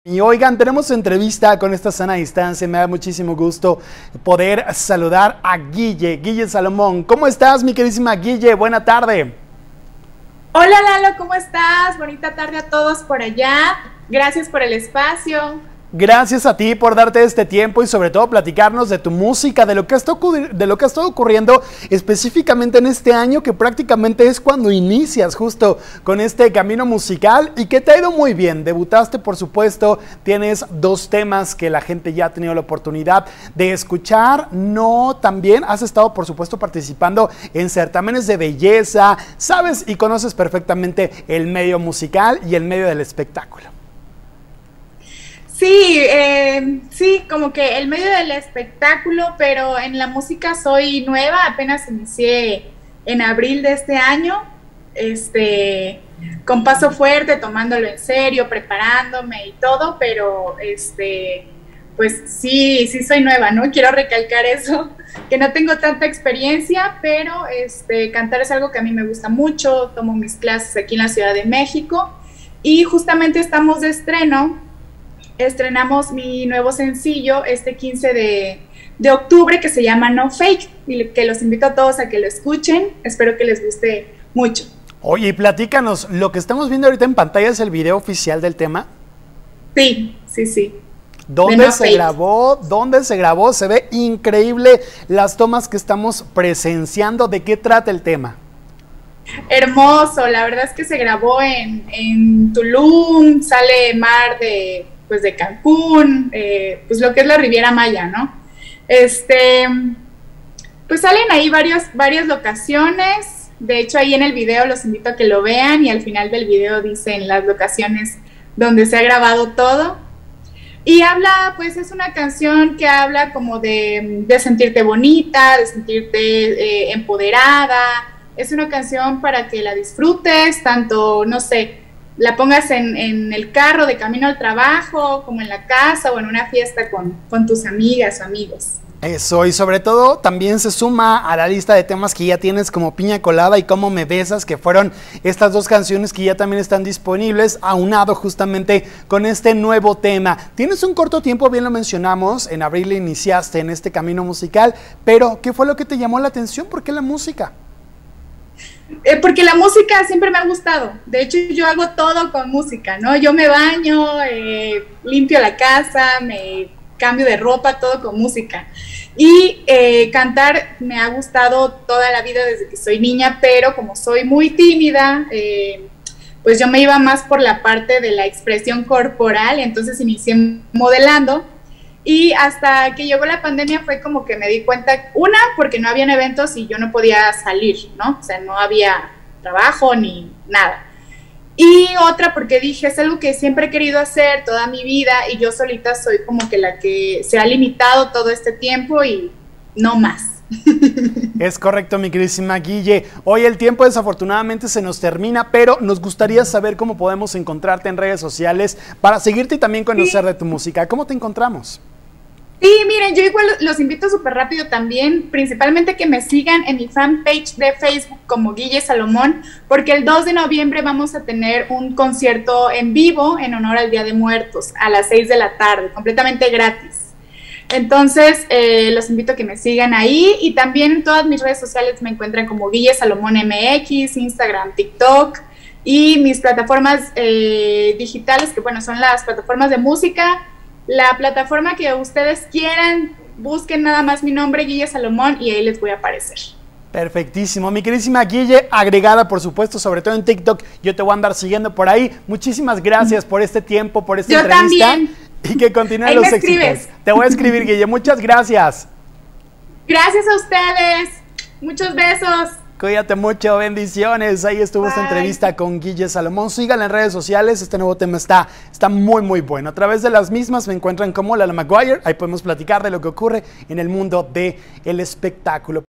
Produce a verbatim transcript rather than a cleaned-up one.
Y oigan, tenemos entrevista con esta sana distancia. Me da muchísimo gusto poder saludar a Guille, Guille Salomón. ¿Cómo estás, mi queridísima Guille? Buena tarde. Hola Lalo, ¿cómo estás? Bonita tarde a todos por allá. Gracias por el espacio. Gracias a ti por darte este tiempo y sobre todo platicarnos de tu música, de lo que está de lo que ha estado ocurriendo específicamente en este año, que prácticamente es cuando inicias justo con este camino musical y que te ha ido muy bien. Debutaste, por supuesto, tienes dos temas que la gente ya ha tenido la oportunidad de escuchar. No, también has estado, por supuesto, participando en certámenes de belleza, sabes y conoces perfectamente el medio musical y el medio del espectáculo. Sí, eh, sí, como que el medio del espectáculo, pero en la música soy nueva, apenas inicié en abril de este año, este, con paso fuerte, tomándolo en serio, preparándome y todo, pero este, pues sí, sí soy nueva, ¿no? Quiero recalcar eso, que no tengo tanta experiencia, pero este, cantar es algo que a mí me gusta mucho, tomo mis clases aquí en la Ciudad de México y justamente estamos de estreno. Estrenamos mi nuevo sencillo este quince de octubre que se llama No Fake y que los invito a todos a que lo escuchen. Espero que les guste mucho. Oye, y platícanos, lo que estamos viendo ahorita en pantalla es el video oficial del tema. Sí, sí, sí. ¿Dónde no se fake. grabó? ¿Dónde se grabó? Se ve increíble las tomas que estamos presenciando. ¿De qué trata el tema? Hermoso, la verdad es que se grabó en, en Tulum, sale mar de... pues de Cancún, eh, pues lo que es la Riviera Maya, ¿no? Este, pues salen ahí varios, varias locaciones, de hecho ahí en el video los invito a que lo vean y al final del video dicen las locaciones donde se ha grabado todo. Y habla, pues es una canción que habla como de, de sentirte bonita, de sentirte eh, empoderada, es una canción para que la disfrutes, tanto, no sé, la pongas en, en el carro de camino al trabajo, como en la casa o en una fiesta con, con tus amigas o amigos. Eso, y sobre todo también se suma a la lista de temas que ya tienes como Piña Colada y Cómo Me Besas, que fueron estas dos canciones que ya también están disponibles, aunado justamente con este nuevo tema. Tienes un corto tiempo, bien lo mencionamos, en abril iniciaste en este camino musical, pero ¿qué fue lo que te llamó la atención? ¿Por qué la música? Eh, porque la música siempre me ha gustado, de hecho yo hago todo con música, ¿no? Yo me baño, eh, limpio la casa, me cambio de ropa, todo con música. Y eh, cantar me ha gustado toda la vida desde que soy niña, pero como soy muy tímida, eh, pues yo me iba más por la parte de la expresión corporal, entonces inicié modelando. Y hasta que llegó la pandemia fue como que me di cuenta, una, porque no habían eventos y yo no podía salir, ¿no? O sea, no había trabajo ni nada. Y otra, porque dije, es algo que siempre he querido hacer toda mi vida y yo solita soy como que la que se ha limitado todo este tiempo y no más. Es correcto, mi queridísima Guille. Hoy el tiempo desafortunadamente se nos termina, pero nos gustaría saber cómo podemos encontrarte en redes sociales para seguirte y también conocer sí. de tu música. ¿Cómo te encontramos? Sí, miren, yo igual los invito súper rápido también, principalmente que me sigan en mi fanpage de Facebook como Guille Salomón, porque el dos de noviembre vamos a tener un concierto en vivo en honor al Día de Muertos a las seis de la tarde, completamente gratis. Entonces, eh, los invito a que me sigan ahí y también en todas mis redes sociales me encuentran como Guille Salomón M X, Instagram, TikTok y mis plataformas eh, digitales, que bueno, son las plataformas de música. La plataforma que ustedes quieran, busquen nada más mi nombre, Guille Salomón, y ahí les voy a aparecer. Perfectísimo, mi queridísima Guille, agregada por supuesto, sobre todo en TikTok, yo te voy a andar siguiendo por ahí. Muchísimas gracias por este tiempo, por esta yo entrevista. También. Y que continúen ahí los me éxitos. Escribes. Te voy a escribir, Guille, muchas gracias. Gracias a ustedes, muchos besos. Cuídate mucho, bendiciones. Ahí estuvo Bye. esta entrevista con Guille Salomón. Síganla en redes sociales, este nuevo tema está, está muy muy bueno. A través de las mismas me encuentran como Lala Maguire. Ahí podemos platicar de lo que ocurre en el mundo del espectáculo.